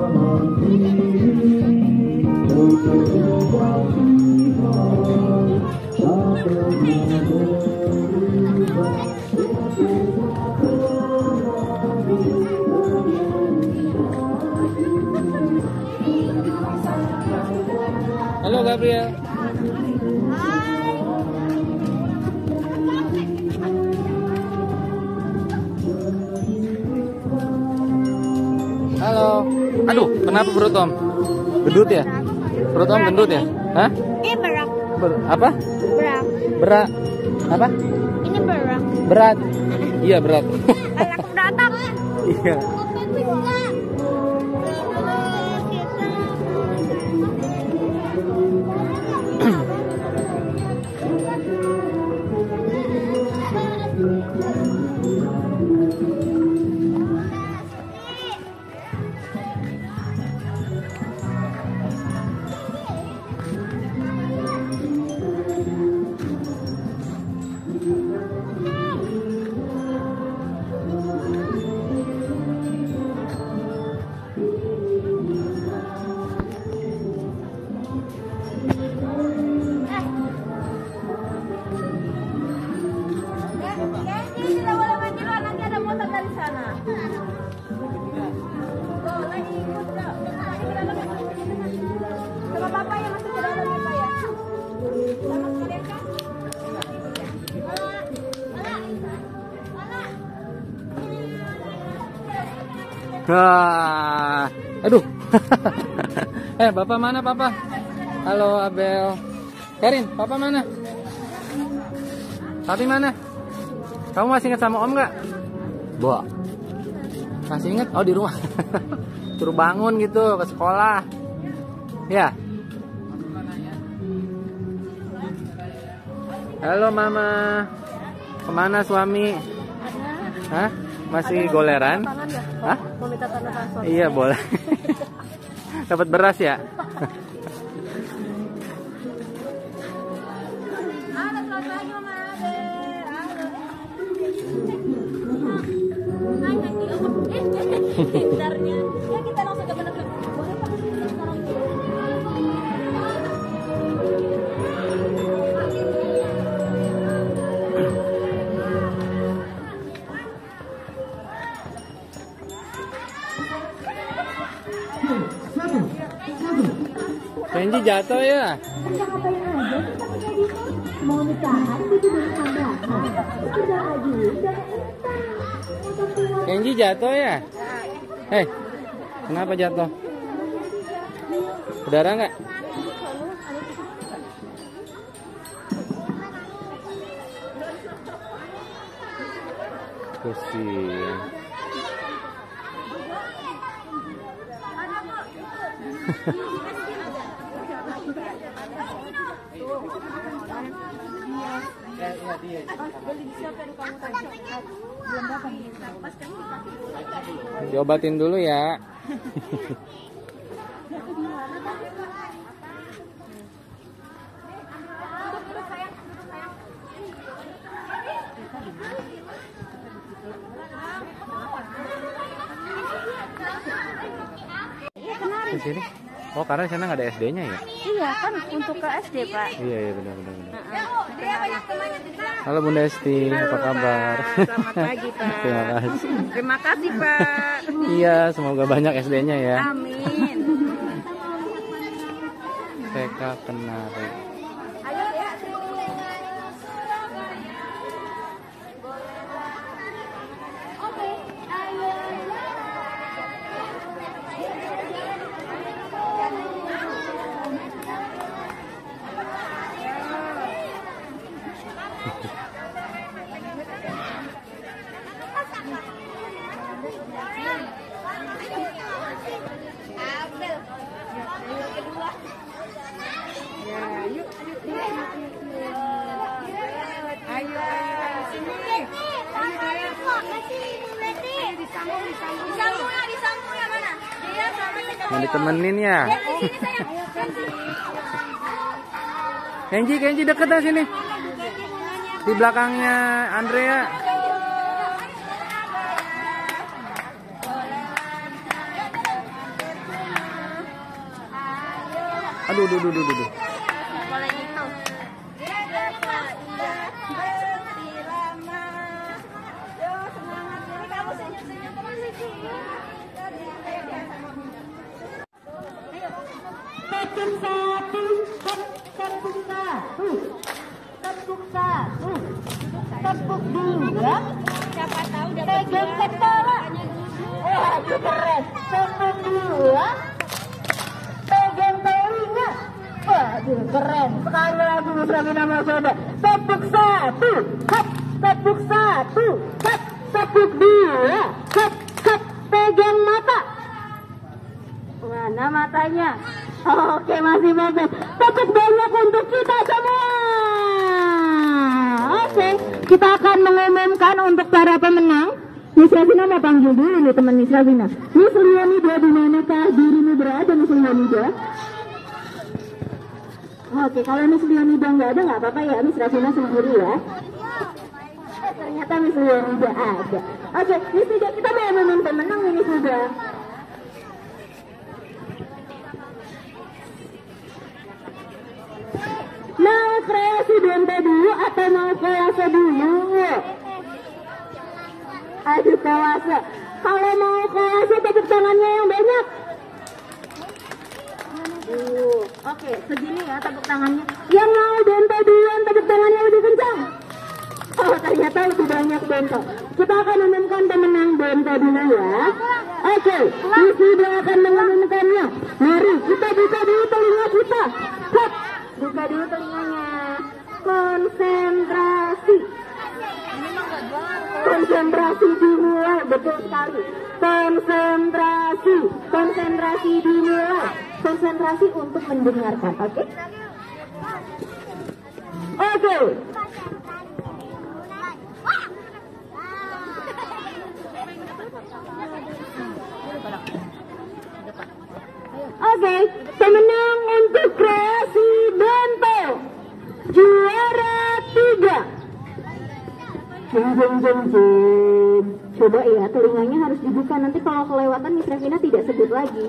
Halo Gabriel. Halo. Aduh, kenapa perut Om? Gendut ya? Perut Om gendut ya? Hah? Berat. Apa? Berat. Berat. Apa? Ini berat. Berat. Iya berat. Anak datang. Iya. Wah, aduh. Bapak mana Papa? Halo Abel. Karin, Papa mana? Papi mana? Kamu masih ingat sama Om nggak? Bo, masih ingat? Oh di rumah. Suruh bangun gitu ke sekolah. Ya. Halo Mama. Kemana suami? Hah? Masih goleran? Hah? Mau minta tanda transfer. Iya boleh. Dapat beras ya? Pintarnya. Ya kita langsung ke bener. Boleh Pak? Kenji jatuh ya? Mau nikahan gitu dari tambahan. Udah ajuin dan minta. Kenji jatuh ya? Hei, kenapa jatuh? Berdarah nggak? Pusing. Diobatin dulu ya. Di sini. Oh, karena di sana nggak ada SD-nya ya? Iya kan untuk ke SD Pak. Iya benar. Halo Bunda Esti, apa kabar? Selamat pagi Pak. Terima kasih. Terima kasih Pak. Iya, semoga banyak SD-nya ya. Amin. TK Kenari. Mau ditemenin ya? Kenji deket dah sini. Di belakangnya Andrea. Aduh, duh, duh, duh, duh. Boleh itu. Tepuk satu, tepuk satu, tepuk satu, tepuk dua, Siapa tahu dapat pegang kepala. Waduh keren. Tepuk dua, pegang telinga. Waduh keren. Sekali lagi Miss nama saudara. Tepuk satu, hap, tepuk satu, hap, tepuk dua, hap, hap, pegang mata. Mana matanya? Oke, masih bagus. Tepuk banyak untuk kita semua. Oke, kita akan mengumumkan untuk para pemenang. Miss Ravina mau panggil dulu nih teman Miss Ravina. Miss Lianida, di manakah dirimu berada, Miss Lianida? Oke, kalau Miss Lianida nggak ada nggak apa-apa ya, Miss Ravina sendiri ya. Ternyata Miss Lianida ada. Oke, Miss Lianida, kita mau umumkan pemenang ini sudah. Mau kreasi domba dulu atau mau kolase dulu? Aduh, kolase. Kalau mau kolase tepuk tangannya yang banyak. Oke, segini ya tepuk tangannya. Yang mau bento duluan tepuk tangannya lebih kencang. Oh, ternyata lebih banyak bento. Kita akan umumkan pemenang bento dulu ya. Oke, sudah akan mengumumkannya. Mari kita buka dulu telinga kita. Hop, buka dulu telinganya. Konsentrasi. Konsentrasi dimulai, betul sekali. Konsentrasi, konsentrasi dimulai. Konsentrasi untuk mendengarkan, oke? Oke. Oke, pemenang untuk kreasi bento juara 3. Coba ya, telinganya harus dibuka, nanti kalau kelewatan Miss Ravina tidak sebut lagi.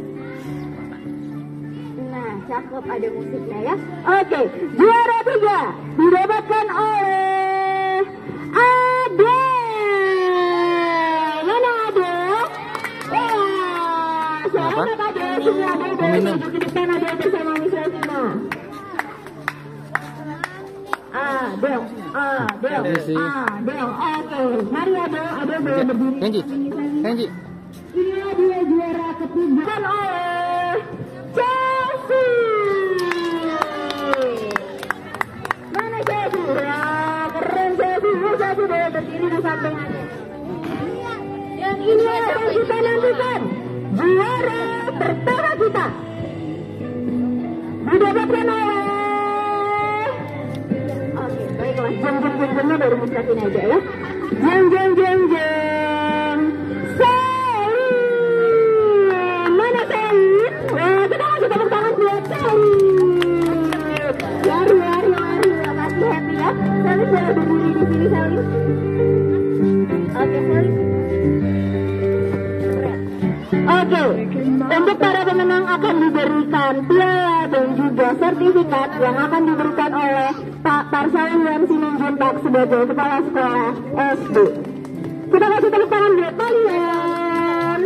Nah, cakep, ada musiknya ya. Oke, juara 3 didapatkan oleh Ade. Mana Ade? Wah, selamat Ade. Sini Ade, duduk di depan Ade bersama Miss Ravina. Adel. Oke, mari Adel boleh berdiri. Kenji. Inilah dia juara ketiga oleh Chelsea. Mana Chelsea? Wah, keren Chelsea. Chelsea boleh berdiri di sampingannya. Dan ini yang kita nantikan, juara pertama kita didapatkan oleh. Baiklah, jeng-jeng-jengnya baru misakin aja ya. Jeng-jeng-jeng-jeng Salim. Mana Salim? Wah, kita kasih tepuk tangan buat Salim. Lari. Makasih happy ya. Salim boleh berdiri di sini Salim. Oke Salim. Oke, untuk para pemenang akan diberikan piala dan juga sertifikat yang akan diberikan oleh Pak Parsalian Simanjuntak sebagai Kepala Sekolah SD. Kita kasih tepuk tangan buat kalian.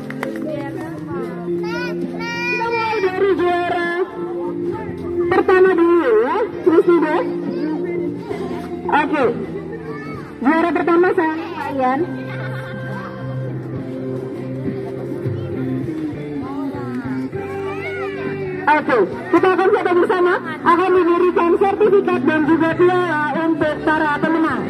Kita mulai dari juara pertama dulu ya, terus deh. Oke, juara pertama kalian. Oke, kita akan foto bersama, akan diberikan sertifikat dan juga piala untuk para pemenang.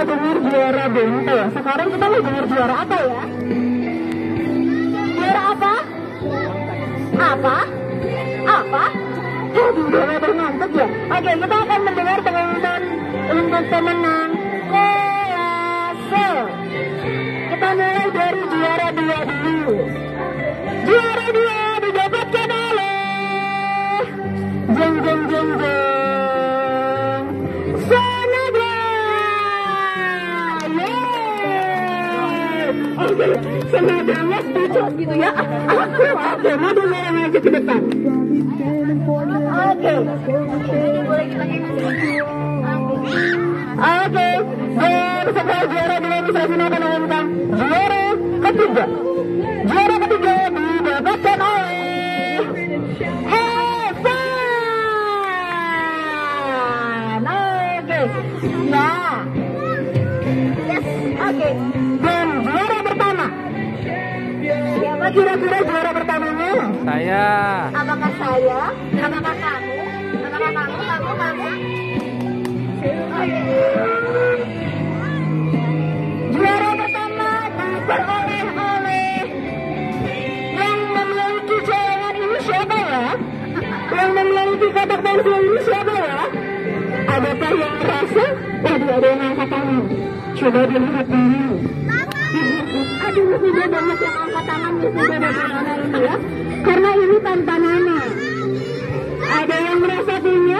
dengar juara bento. Sekarang kita mau dengar juara apa ya? Juara apa? Apa? Apa? Aduh, udah ngantuk ya. Oke, kita akan mendengar pengumuman untuk pemenang kolase. Kita mulai dari juara 2 dulu. Juara 2 didapatkan oleh jeng jeng jeng jeng Sanada. Oke, Sanada mas cocok gitu ya. Oke, madu merah aja ke depan. Oke. Oke, dan setelah juara 2 bisa Sanada mengumumkan juara ketiga. Juara ketiga didapatkan oleh Evan. Oke, ya. Yes, oke. Dan juara pertama. Siapa kira-kira juara pertamanya? Saya. Apakah saya? Apakah kamu? Apakah kamu? Juara pertama diperoleh oleh yang memiliki celengan ini siapa ya? Yang memiliki kotak pensil ini siapa ya? Adakah yang merasa? Waduh, ada yang angkat tangan. Coba dilihat dulu. Aduh, sudah banyak yang angkat tangan di sudah bagaimana ini ya? Karena ini tantangannya. Ada yang merasa punya?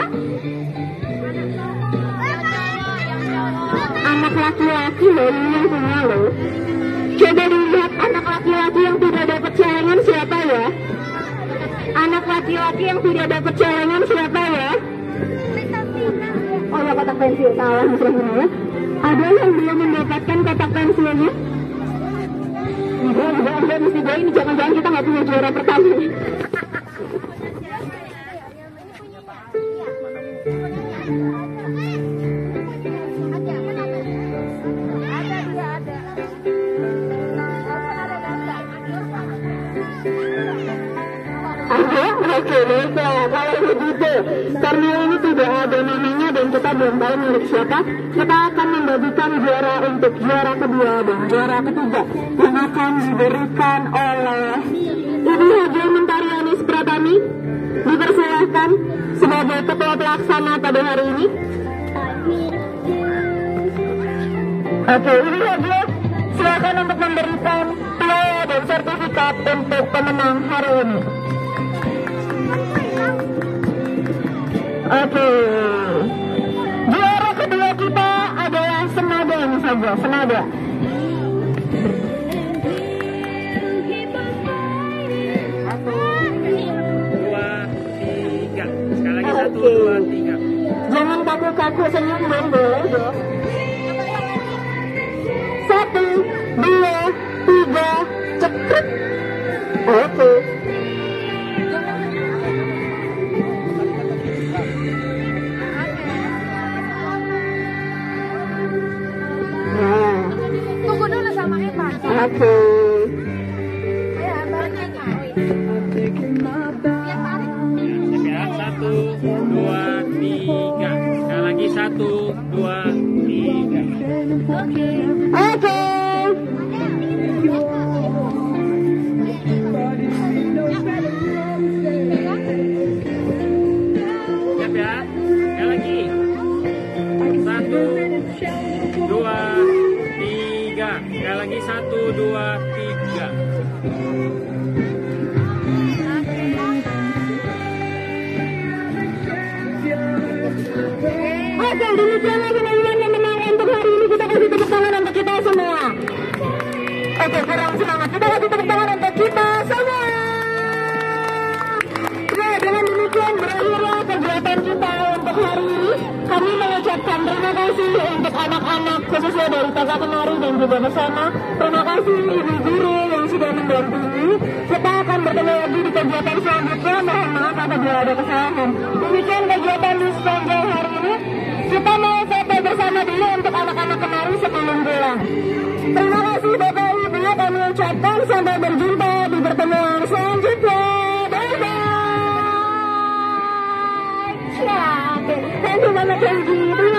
Anak laki-laki loh, ini yang punya loh. Coba dilihat anak laki-laki yang tidak dapat celengan siapa ya? Anak laki-laki yang tidak dapat celengan siapa ya? Oh ya, kotak pensil, salah misalnya. Ada yang belum mendapatkan kotak pensilnya? Enggak, mesti gue ini jangan-jangan kita nggak punya juara pertama. Oke, baiklah. Kalau begitu, karena ini tidak ada namanya dan kita belum tahu milik siapa, kita akan membagikan juara untuk juara kedua dan juara ketiga yang akan diberikan oleh Ibu Haji Mentari Anis Pratami. Dipersilahkan sebagai ketua pelaksana pada hari ini. Oke, Ibu Haji, silakan untuk memberikan piala dan sertifikat untuk pemenang hari ini. Oke, juara kedua kita adalah Senada ini saja, Senada. Satu, dua, tiga. Jangan kaku-kaku, senyum dong, boleh dong. 1, 2, 3, cekrek. Oke. Tunggu dulu sama Evan. Oke. Ya, baliknya. Ya, 1, 2, 3. Sekali lagi 1, 2, 3. Oke. Siap ya? Sekali lagi. 1, 2, 3. Sekali lagi 1, 2, 3. Oke, demikianlah teman-teman yang menang untuk hari ini. Kita kasih tepuk tangan untuk kita semua. Oke, kurang semangat. Kita kasih tepuk tangan untuk kita semua. Nah, dengan demikian berakhirlah kegiatan kita untuk hari ini. Kami mengucapkan terima kasih untuk anak-anak khususnya dari TK Kenari dan juga bersama. Terima kasih ibu guru yang sudah mendampingi. Kita akan bertemu lagi di kegiatan selanjutnya. Mohon maaf apabila ada kesalahan. Demikian kegiatan di sepanjang hari ini. Kita mau foto bersama dulu untuk anak-anak Kenari sebelum pulang. Terima kasih Bapak Ibu, kami ucapkan sampai berjumpa di pertemuan selanjutnya. Bye-bye. Thank you, Mama Kenji.